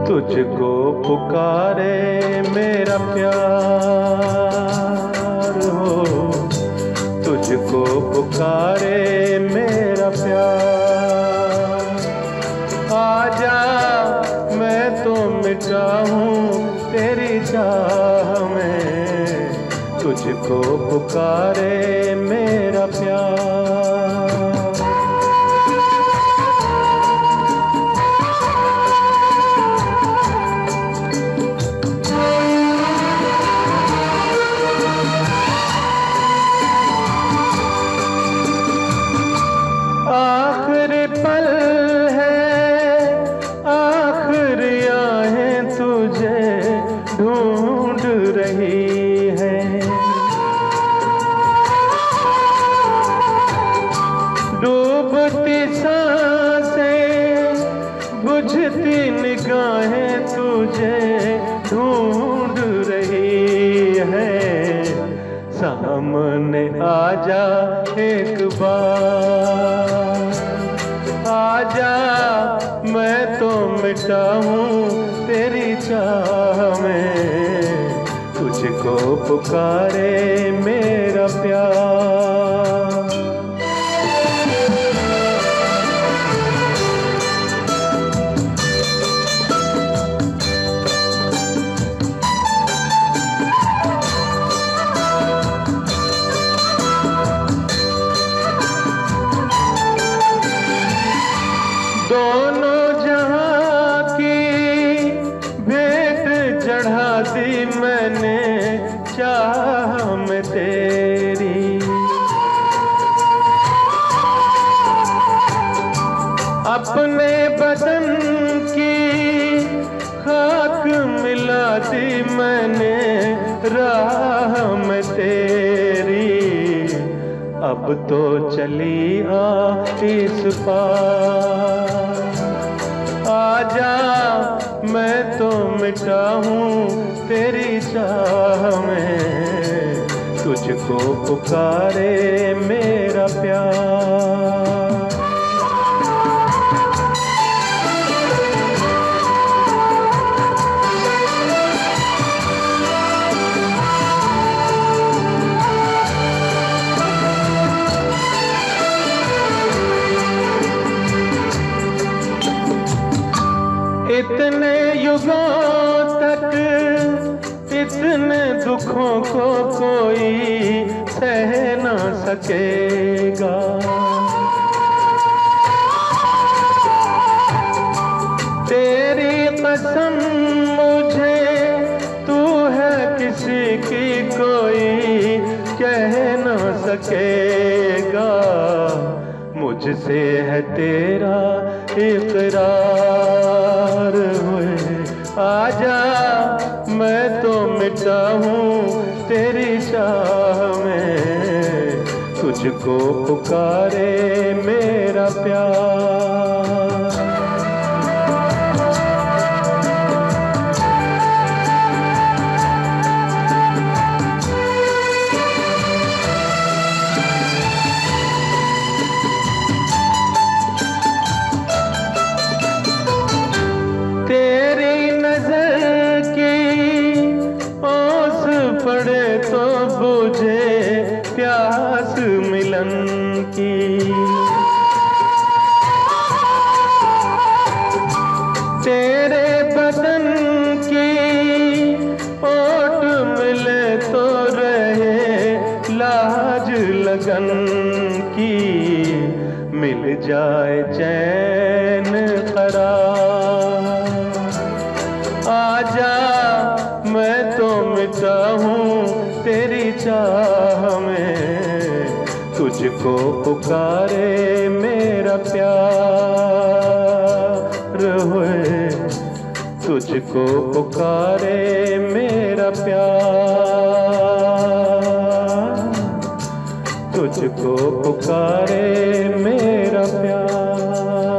तुझको पुकारे मेरा प्यार हो, तुझको पुकारे मेरा प्यार। आजा मैं तो मिटा हूँ तेरी चाह में, तुझको पुकारे मेरा प्यार। आखिरी पल है, आखिरी आहें तुझे ढूंढ रही है। डूबती सांसें, बुझती निगाहें तुझे ढूंढ रही है। सामने आजा एक बार, आजा मैं तो मिटा हूँ तेरी चाह में, तुझको पुकारे मेरा प्यार। दोनों जहां की भेंट चढ़ा दी मैंने चाह में तेरी। अपने बदन की खाक मिला दी मैंने राह में तेरी। अब तो चली आ इस पार, आजा मैं तो मिटा हूँ तेरी चाह में, तुझको पुकारे मेरा प्यार। इतने युगों तक इतने दुखों को कोई सह न सकेगा। तेरी कसम मुझे तू है किसी की कोई कह न सकेगा। मुझसे है तेरा इकरार हुए, आजा मैं तो मिटा हूँ तेरी चाह में, तुझको पुकारे मेरा प्यार। तेरी नजर की ओस पड़े तो बुझे प्यास मिलन की। तेरे बदन की ओट मिले तो रहे लाज लगन की। मिल जाए चैन करार, आजा मैं तो मिटा हूँ तेरी चाह में, तुझको पुकारे मेरा प्यार हुए, तुझको पुकारे मेरा प्यार, तुझको पुकारे मेरा प्यार।